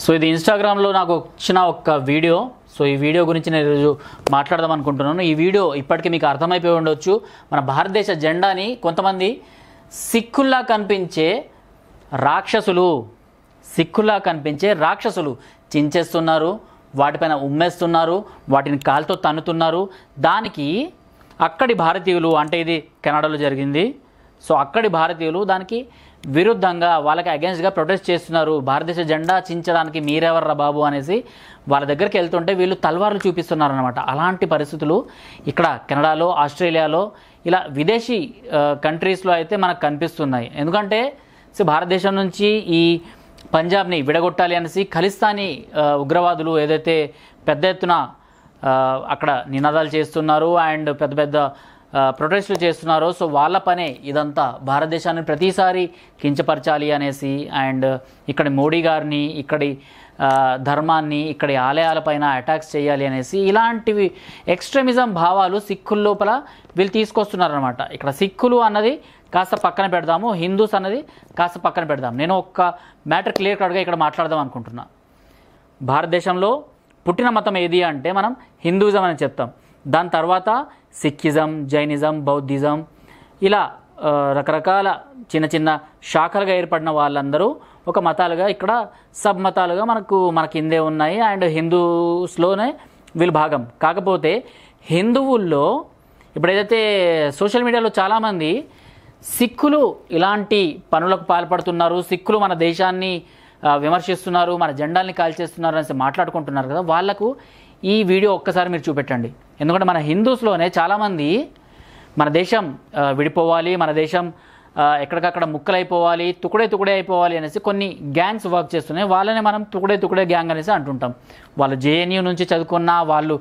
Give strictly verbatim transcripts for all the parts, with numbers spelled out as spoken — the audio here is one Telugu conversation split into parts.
సో ఇది ఇన్స్టాగ్రామ్లో నాకు వచ్చిన ఒక వీడియో. సో ఈ వీడియో గురించి నేను ఈరోజు మాట్లాడదాం అనుకుంటున్నాను. ఈ వీడియో ఇప్పటికీ మీకు అర్థమైపోయి ఉండొచ్చు. మన భారతదేశ జెండాని కొంతమంది సిక్కుల్లా కనిపించే రాక్షసులు సిక్కుల్లా కనిపించే రాక్షసులు చించేస్తున్నారు, వాటిపైన ఉమ్మేస్తున్నారు, వాటిని కాలుతో తన్నుతున్నారు. దానికి అక్కడి భారతీయులు, అంటే ఇది కెనడాలో జరిగింది, సో అక్కడి భారతీయులు దానికి విరుద్ధంగా వాళ్ళకి అగెన్స్ట్గా ప్రొటెస్ట్ చేస్తున్నారు. భారతదేశ జెండా చించడానికి మీరెవర్రా బాబు అనేసి వాళ్ళ దగ్గరికి వెళ్తుంటే వీళ్ళు తల్వార్లు చూపిస్తున్నారు అనమాట. అలాంటి పరిస్థితులు ఇక్కడ కెనడాలో, ఆస్ట్రేలియాలో, ఇలా విదేశీ కంట్రీస్లో అయితే మనకు కనిపిస్తున్నాయి. ఎందుకంటే సో భారతదేశం నుంచి ఈ పంజాబ్ని విడగొట్టాలి అనేసి ఖలిస్తానీ ఉగ్రవాదులు ఏదైతే పెద్ద ఎత్తున అక్కడ నినాదాలు చేస్తున్నారు అండ్ పెద్ద పెద్ద ప్రొటెస్టులు చేస్తున్నారో, సో వాళ్ళ పనే ఇదంతా. భారతదేశాన్ని ప్రతిసారి కించపరచాలి అనేసి అండ్ ఇక్కడి మోడీ గారిని, ఇక్కడి ధర్మాన్ని, ఇక్కడి ఆలయాలపైన అటాక్స్ చేయాలి అనేసి ఇలాంటివి ఎక్స్ట్రీమిజం భావాలు సిక్కుల లోపల వీళ్ళు తీసుకొస్తున్నారనమాట. ఇక్కడ సిక్కులు అన్నది కాస్త పక్కన పెడదాము, హిందూస్ అన్నది కాస్త పక్కన పెడదాం. నేను ఒక్క మ్యాటర్ క్లియర్ కట్గా ఇక్కడ మాట్లాడదాం అనుకుంటున్నా. భారతదేశంలో పుట్టిన మతం ఏది అంటే మనం హిందూయిజం అని చెప్తాం. దాని తర్వాత సిక్కిజం, జైనిజం, బౌద్ధిజం, ఇలా రకరకాల చిన్న చిన్న శాఖలుగా ఏర్పడిన వాళ్ళందరూ ఒక మతాలుగా ఇక్కడ సబ్ మతాలుగా మనకు మన కిందే ఉన్నాయి అండ్ హిందూస్లోనే వీళ్ళు భాగం. కాకపోతే హిందువుల్లో ఇప్పుడు ఏదైతే సోషల్ మీడియాలో చాలామంది సిక్కులు ఇలాంటి పనులకు పాల్పడుతున్నారు, సిక్కులు మన దేశాన్ని విమర్శిస్తున్నారు, మన జెండాల్ని కాల్చేస్తున్నారు అనేసి మాట్లాడుకుంటున్నారు కదా, వాళ్లకు ఈ వీడియో ఒక్కసారి మీరు చూపెట్టండి. ఎందుకంటే మన హిందూస్లోనే చాలామంది మన దేశం విడిపోవాలి, మన దేశం ఎక్కడికక్కడ ముక్కలైపోవాలి, తుకుడే తుకుడే అయిపోవాలి అనేసి కొన్ని గ్యాంగ్స్ వర్క్ చేస్తున్నాయి. వాళ్ళని మనం తుకుడే తుకుడే గ్యాంగ్ అనేసి అంటుంటాం. వాళ్ళు జేఎన్యూ నుంచి చదువుకున్నా, వాళ్ళు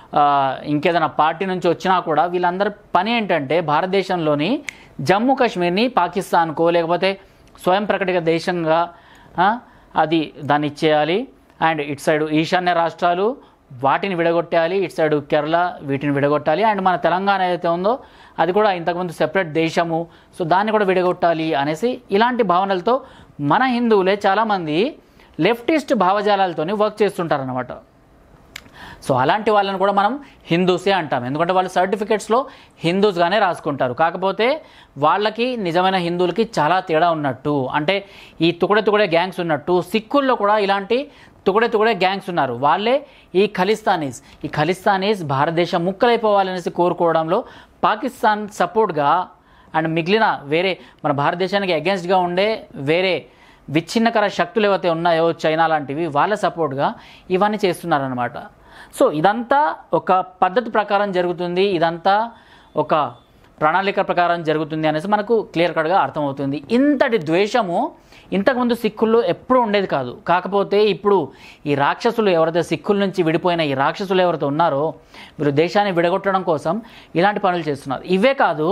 ఇంకేదైనా పార్టీ నుంచి వచ్చినా కూడా వీళ్ళందరి పని ఏంటంటే భారతదేశంలోని జమ్మూ కాశ్మీర్ని పాకిస్తాన్కో లేకపోతే స్వయం ప్రకటిత దేశంగా అది దాన్ని ఇచ్చేయాలి అండ్ ఇటు సైడు ఈశాన్య రాష్ట్రాలు వాటిని విడగొట్టాలి, ఇటు సైడు కేరళ వీటిని విడగొట్టాలి అండ్ మన తెలంగాణ ఏదైతే ఉందో అది కూడా ఇంతకుముందు సెపరేట్ దేశము, సో దాన్ని కూడా విడగొట్టాలి అనేసి ఇలాంటి భావనలతో మన హిందువులే చాలామంది లెఫ్టిస్ట్ భావజాలాలతోని వర్క్ చేస్తుంటారనమాట. సో అలాంటి వాళ్ళని కూడా మనం హిందూసే అంటాం. ఎందుకంటే వాళ్ళు సర్టిఫికెట్స్లో హిందూస్గానే రాసుకుంటారు. కాకపోతే వాళ్ళకి నిజమైన హిందువులకి చాలా తేడా ఉన్నట్టు, అంటే ఈ తుకడే తుకడే గ్యాంగ్స్ ఉన్నట్టు సిక్కుల్లో కూడా ఇలాంటి తుకడే తుకడే గ్యాంగ్స్ ఉన్నారు. వాళ్ళే ఈ ఖలిస్తానీస్. ఈ ఖలిస్తానీస్ భారతదేశం ముక్కలైపోవాలనేసి కోరుకోవడంలో పాకిస్తాన్ సపోర్ట్గా అండ్ మిగిలిన వేరే మన భారతదేశానికి అగెన్స్ట్గా ఉండే వేరే విచ్ఛిన్నకర శక్తులు ఏవైతే ఉన్నాయో చైనా లాంటివి, వాళ్ళ సపోర్ట్గా ఇవన్నీ చేస్తున్నారనమాట. సో ఇదంతా ఒక పద్ధతి ప్రకారం జరుగుతుంది, ఇదంతా ఒక ప్రణాళిక ప్రకారం జరుగుతుంది అనేసి మనకు క్లియర్ కట్గా అర్థమవుతుంది. ఇంతటి ద్వేషము ఇంతకుముందు సిక్కుల్లో ఎప్పుడూ ఉండేది కాదు. కాకపోతే ఇప్పుడు ఈ రాక్షసులు ఎవరైతే సిక్కుల నుంచి విడిపోయిన ఈ రాక్షసులు ఎవరైతే ఉన్నారో వీరు దేశాన్ని విడగొట్టడం కోసం ఇలాంటి పనులు చేస్తున్నారు. ఇవే కాదు,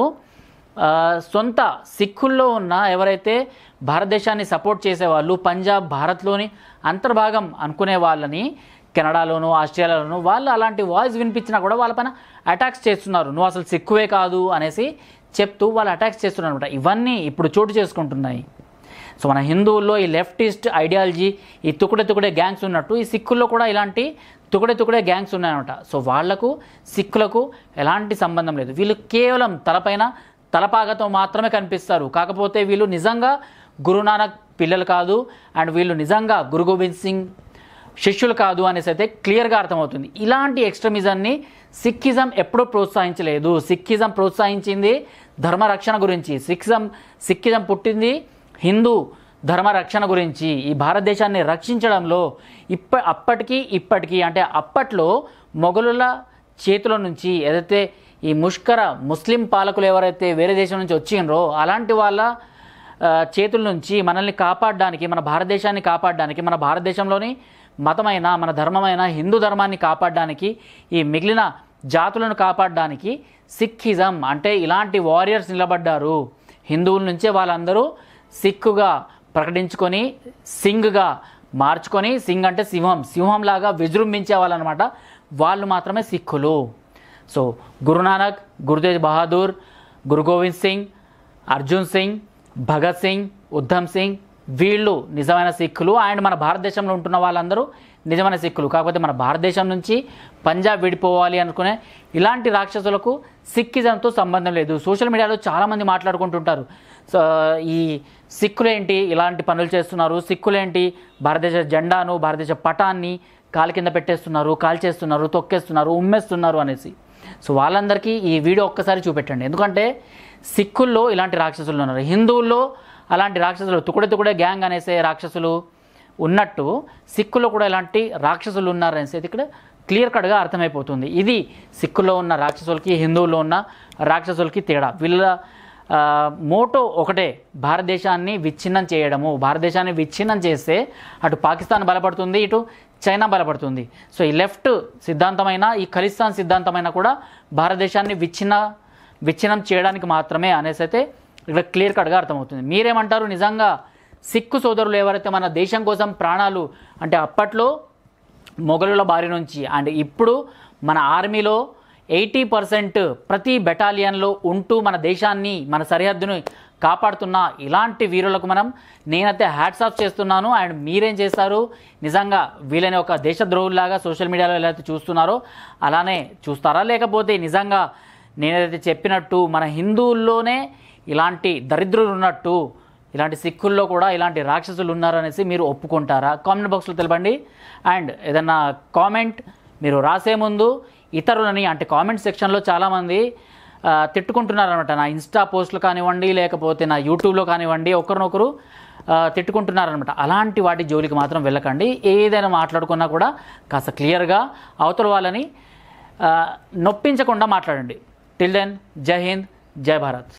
సొంత సిక్కుల్లో ఉన్న ఎవరైతే భారతదేశాన్ని సపోర్ట్ చేసేవాళ్ళు, పంజాబ్ భారత్లోని అంతర్భాగం అనుకునే వాళ్ళని కెనడాలోను, ఆస్ట్రేలియాలోను వాళ్ళు అలాంటి వాయిస్ వినిపించినా కూడా వాళ్ళపైన అటాక్స్ చేస్తున్నారు. నువ్వు అసలు సిక్కువే కాదు అనేసి చెప్తూ వాళ్ళు అటాక్స్ చేస్తున్నారు అనమాట. ఇవన్నీ ఇప్పుడు చోటు చేసుకుంటున్నాయి. సో మన హిందువుల్లో ఈ లెఫ్టిస్ట్ ఐడియాలజీ, ఈ తుకుడే తుకుడే గ్యాంగ్స్ ఉన్నట్టు ఈ సిక్కుల్లో కూడా ఇలాంటి తుకుడే తుకుడే గ్యాంగ్స్ ఉన్నాయన్నమాట. సో వాళ్లకు సిక్కులకు ఎలాంటి సంబంధం లేదు. వీళ్ళు కేవలం తలపైన తలపాగతో మాత్రమే కనిపిస్తారు. కాకపోతే వీళ్ళు నిజంగా గురునానక్ పిల్లలు కాదు అండ్ వీళ్ళు నిజంగా గురు గోబింద్ సింగ్ శిష్యులు కాదు అనేసి అయితే క్లియర్గా అర్థమవుతుంది. ఇలాంటి ఎక్స్ట్రీమిజంని సిక్కిజం ఎప్పుడూ ప్రోత్సహించలేదు. సిక్కిజం ప్రోత్సహించింది ధర్మరక్షణ గురించి. సిక్కిజం సిక్కిజం పుట్టింది హిందూ ధర్మ రక్షణ గురించి, ఈ భారతదేశాన్ని రక్షించడంలో. ఇప్ప అప్పటికి ఇప్పటికీ అంటే అప్పట్లో మొఘలుల చేతుల నుంచి ఏదైతే ఈ ముష్కర ముస్లిం పాలకులు ఎవరైతే వేరే దేశం నుంచి వచ్చిండ్రో అలాంటి వాళ్ళ చేతుల నుంచి మనల్ని కాపాడడానికి, మన భారతదేశాన్ని కాపాడడానికి, మన భారతదేశంలోని మతమైన మన ధర్మమైన హిందూ ధర్మాన్ని కాపాడడానికి, ఈ మిగిలిన జాతులను కాపాడడానికి సిక్కిజం అంటే ఇలాంటి వారియర్స్ నిలబడ్డారు. హిందువుల నుంచే వాళ్ళందరూ సిక్కుగా ప్రకటించుకొని సింగ్గా మార్చుకొని, సింగ్ అంటే సింహం, సింహంలాగా విజృంభించే వాళ్ళనమాట. వాళ్ళు మాత్రమే సిక్కులు. సో గురునానక్, గురుతేజ్ బహదూర్, గురు గోవింద్ సింగ్, అర్జున్ సింగ్, భగత్ సింగ్, ఉద్ధమ్ సింగ్ వీళ్ళు నిజమైన సిక్కులు అండ్ మన భారతదేశంలో ఉంటున్న వాళ్ళందరూ నిజమైన సిక్కులు. కాకపోతే మన భారతదేశం నుంచి పంజాబ్ విడిపోవాలి అనుకునే ఇలాంటి రాక్షసులకు సిక్కిజంతో సంబంధం లేదు. సోషల్ మీడియాలో చాలామంది మాట్లాడుకుంటుంటారు, సో ఈ సిక్కులేంటి ఇలాంటి పనులు చేస్తున్నారు, సిక్కులేంటి భారతదేశ జెండాను భారతదేశ పటాన్ని కాలు కింద పెట్టేస్తున్నారు, కాల్చేస్తున్నారు, తొక్కేస్తున్నారు, ఉమ్మేస్తున్నారు అనేసి. సో వాళ్ళందరికీ ఈ వీడియో ఒక్కసారి చూపెట్టండి. ఎందుకంటే సిక్కుల్లో ఇలాంటి రాక్షసులు ఉన్నారు, హిందువుల్లో అలాంటి రాక్షసులు తుకుడే తుకుడే గ్యాంగ్ అనేసే రాక్షసులు ఉన్నట్టు సిక్కుల్లో కూడా ఇలాంటి రాక్షసులు ఉన్నారనేసి ఇక్కడ క్లియర్ కట్గా అర్థమైపోతుంది. ఇది సిక్కుల్లో ఉన్న రాక్షసులకి హిందువుల్లో ఉన్న రాక్షసులకి తేడా. వీళ్ళ మోటో ఒకటే, భారతదేశాన్ని విచ్ఛిన్నం చేయడము. భారతదేశాన్ని విచ్ఛిన్నం చేస్తే అటు పాకిస్తాన్ బలపడుతుంది, ఇటు చైనా బలపడుతుంది. సో ఈ లెఫ్ట్ సిద్ధాంతమైన ఈ ఖలిస్తాన్ సిద్ధాంతమైన కూడా భారతదేశాన్ని విచ్ఛిన్న విచ్ఛిన్నం చేయడానికి మాత్రమే అనేసి అయితే ఇక్కడ క్లియర్ కట్గా అర్థమవుతుంది. మీరేమంటారు? నిజంగా సిక్కు సోదరులు ఎవరైతే మన దేశం కోసం ప్రాణాలు, అంటే అప్పట్లో మొఘలుల బారి నుంచి అండ్ ఇప్పుడు మన ఆర్మీలో ఎయిటీ పర్సెంట్ ప్రతి బెటాలియన్లో ఉంటూ మన దేశాన్ని మన సరిహద్దును కాపాడుతున్న ఇలాంటి వీరులకు మనం నేనైతే హ్యాట్స్ ఆఫ్ చేస్తున్నాను. అండ్ మీరేం చేస్తారు? నిజంగా వీళ్ళని ఒక దేశద్రోహుల్లాగా సోషల్ మీడియాలో ఎలా అయితే చూస్తున్నారో అలానే చూస్తారా? లేకపోతే నిజంగా నేనైతే చెప్పినట్టు మన హిందువుల్లోనే ఇలాంటి దరిద్రులు ఉన్నట్టు ఇలాంటి సిక్కుల్లో కూడా ఇలాంటి రాక్షసులు ఉన్నారనేసి మీరు ఒప్పుకుంటారా? కామెంట్ బాక్స్లో తెలపండి. అండ్ ఏదన్నా కామెంట్ మీరు రాసే ముందు ఇతరులని, అంటే కామెంట్ సెక్షన్లో చాలామంది తిట్టుకుంటున్నారనమాట. నా ఇన్స్టా పోస్టులు కానివ్వండి, లేకపోతే నా యూట్యూబ్లో కానివ్వండి, ఒకరినొకరు తిట్టుకుంటున్నారనమాట. అలాంటి వాటి జోలికి మాత్రం వెళ్ళకండి. ఏదైనా మాట్లాడుకున్నా కూడా కాస్త క్లియర్గా అవతల వాళ్ళని నొప్పించకుండా మాట్లాడండి. టిల్ దెన్, జై హింద్, జై భారత్.